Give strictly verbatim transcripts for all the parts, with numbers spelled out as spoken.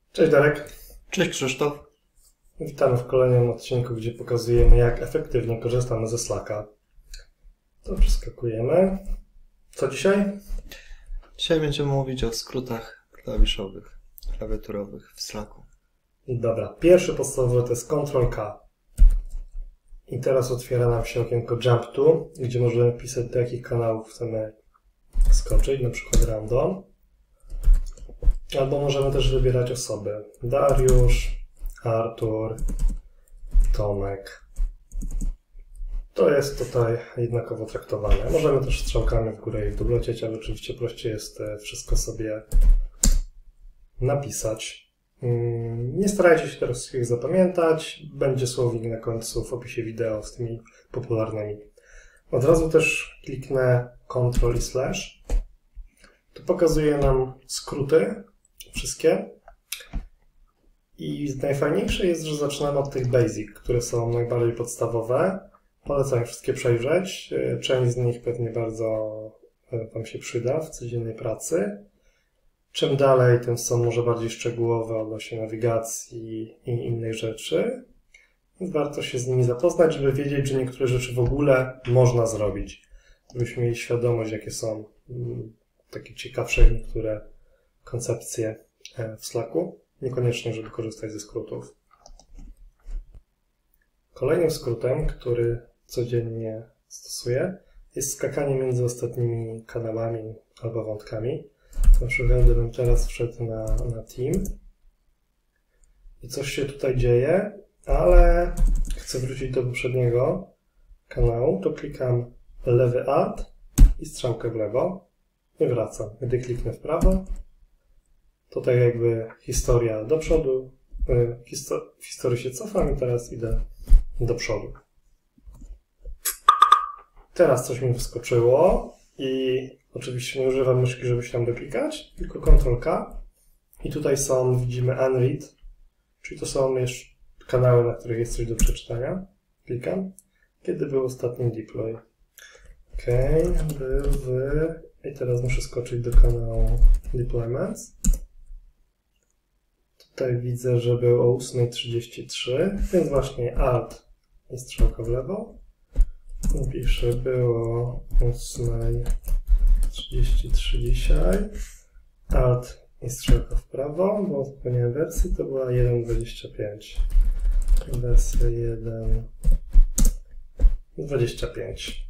Cześć Darek. Cześć Krzysztof. Witamy w kolejnym odcinku, gdzie pokazujemy, jak efektywnie korzystamy ze Slacka. To przeskakujemy. Co dzisiaj? Dzisiaj będziemy mówić o skrótach klawiszowych, klawiaturowych w Slacku. Dobra, pierwszy podstawowy to jest kontrol K. I teraz otwiera nam się okienko Jump To, gdzie możemy pisać, do jakich kanałów chcemy skoczyć, na przykład random. Albo możemy też wybierać osoby. Dariusz, Artur, Tomek. To jest tutaj jednakowo traktowane. Możemy też strzałkami w górę i w dół lecieć, ale oczywiście prościej jest wszystko sobie napisać. Nie starajcie się teraz wszystkich zapamiętać. Będzie słownik na końcu w opisie wideo z tymi popularnymi. Od razu też kliknę Ctrl i Slash. To pokazuje nam skróty wszystkie. I najfajniejsze jest, że zaczynamy od tych basic, które są najbardziej podstawowe. Polecam wszystkie przejrzeć. Część z nich pewnie bardzo Wam się przyda w codziennej pracy. Czym dalej, tym są może bardziej szczegółowe odnośnie nawigacji i innych rzeczy. Więc warto się z nimi zapoznać, żeby wiedzieć, że niektóre rzeczy w ogóle można zrobić. Żebyśmy mieli świadomość, jakie są takie ciekawsze niektóre koncepcje w Slacku. Niekoniecznie, żeby korzystać ze skrótów. Kolejnym skrótem, który codziennie stosuję, jest skakanie między ostatnimi kanałami albo wątkami. Na przykład gdybym teraz wszedł na, na Team i coś się tutaj dzieje, ale chcę wrócić do poprzedniego kanału, to klikam lewy Alt i strzałkę w lewo i wracam. Gdy kliknę w prawo, to tak jakby historia do przodu, w historii się cofam i teraz idę do przodu. Teraz coś mi wyskoczyło i oczywiście nie używam myszki, żeby się tam doklikać, tylko Ctrl K i tutaj są, widzimy Unread, czyli to są jeszcze kanały, na których jest coś do przeczytania. Klikam. Kiedy był ostatni deploy? Ok, był w... i teraz muszę skoczyć do kanału Deployments. Tutaj widzę, że był o ósma trzydzieści trzy, więc właśnie Alt i strzałka w lewo. Piszę, było o ósma trzydzieści trzy dzisiaj. Alt i strzałka w prawo, bo zapomniałem wersji, to była jeden dwadzieścia pięć. Wersja jeden dwadzieścia pięć.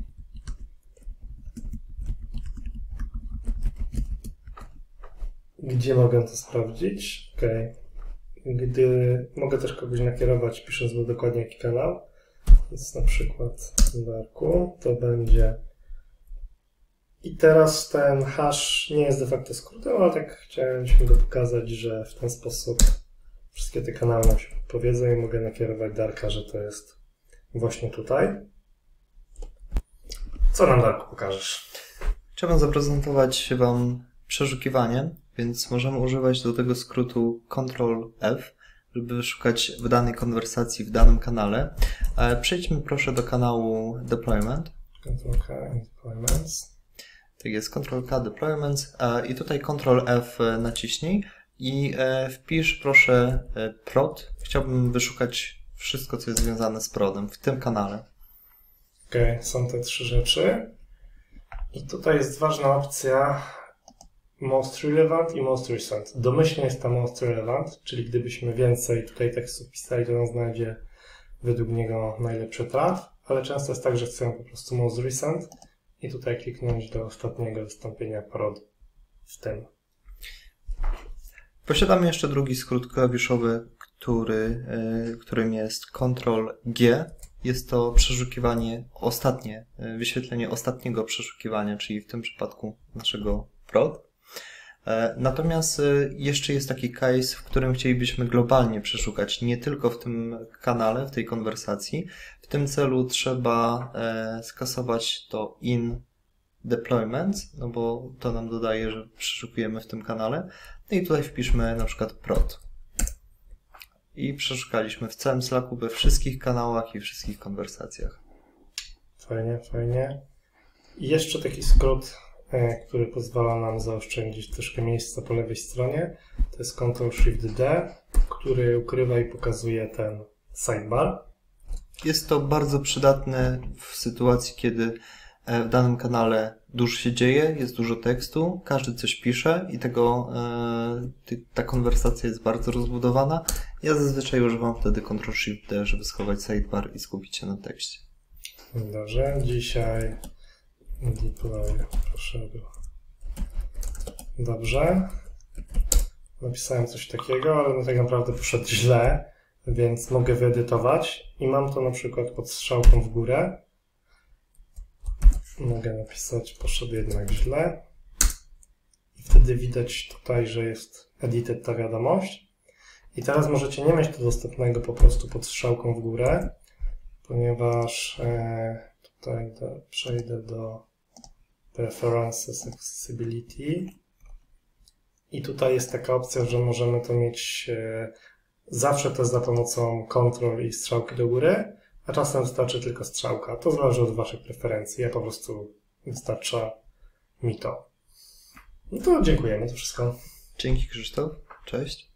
Gdzie mogę to sprawdzić? Ok. Gdy mogę też kogoś nakierować, pisząc mu dokładnie jaki kanał. Więc na przykład w Darku to będzie. I teraz ten hash nie jest de facto skrótem, ale tak chciałem go pokazać, że w ten sposób wszystkie te kanały nam się powiedzą i mogę nakierować Darka, że to jest właśnie tutaj. Co nam, Darku, pokażesz? Chciałbym zaprezentować Wam przeszukiwanie, więc możemy używać do tego skrótu Ctrl F, żeby szukać w danej konwersacji w danym kanale. Przejdźmy proszę do kanału Deployment. Ctrl K Deployments. Tak jest, Ctrl K Deployments i tutaj Ctrl F naciśnij i wpisz proszę prod. Chciałbym wyszukać wszystko, co jest związane z prodem w tym kanale. Ok, są te trzy rzeczy. I tutaj jest ważna opcja Most Relevant i Most Recent. Domyślnie jest ta Most Relevant, czyli gdybyśmy więcej tutaj tekstu wpisali, to on znajdzie według niego najlepszy traf, ale często jest tak, że chcemy po prostu Most Recent i tutaj kliknąć do ostatniego wystąpienia prod w tym. Posiadamy jeszcze drugi skrót klawiszowy, który, yy, którym jest Ctrl G. Jest to przeszukiwanie ostatnie, wyświetlenie ostatniego przeszukiwania, czyli w tym przypadku naszego prod. Natomiast jeszcze jest taki case, w którym chcielibyśmy globalnie przeszukać, nie tylko w tym kanale, w tej konwersacji. W tym celu trzeba skasować to in deployments, no bo to nam dodaje, że przeszukujemy w tym kanale. No i tutaj wpiszmy na przykład prod. I przeszukaliśmy w całym Slacku, we wszystkich kanałach i wszystkich konwersacjach. Fajnie, fajnie. I jeszcze taki skrót, który pozwala nam zaoszczędzić troszkę miejsca po lewej stronie, to jest control shift D, który ukrywa i pokazuje ten sidebar. Jest to bardzo przydatne w sytuacji, kiedy w danym kanale dużo się dzieje, jest dużo tekstu, każdy coś pisze i tego, ta konwersacja jest bardzo rozbudowana. Ja zazwyczaj używam wtedy control shift D, żeby schować sidebar i skupić się na tekście. Dobrze, dzisiaj deploy, proszę. Dobrze. Napisałem coś takiego, ale tak naprawdę poszedł źle, więc mogę wyedytować i mam to na przykład pod strzałką w górę. Mogę napisać, poszedł jednak źle. I wtedy widać tutaj, że jest edited ta wiadomość. I teraz możecie nie mieć to dostępnego po prostu pod strzałką w górę, ponieważ e, tutaj do, przejdę do Preferences Accessibility i tutaj jest taka opcja, że możemy to mieć e, zawsze to jest za pomocą Ctrl i strzałki do góry, a czasem wystarczy tylko strzałka. To zależy od waszych preferencji. Ja po prostu wystarcza mi to. No to dziękujemy za wszystko. Dzięki, Krzysztof. Cześć.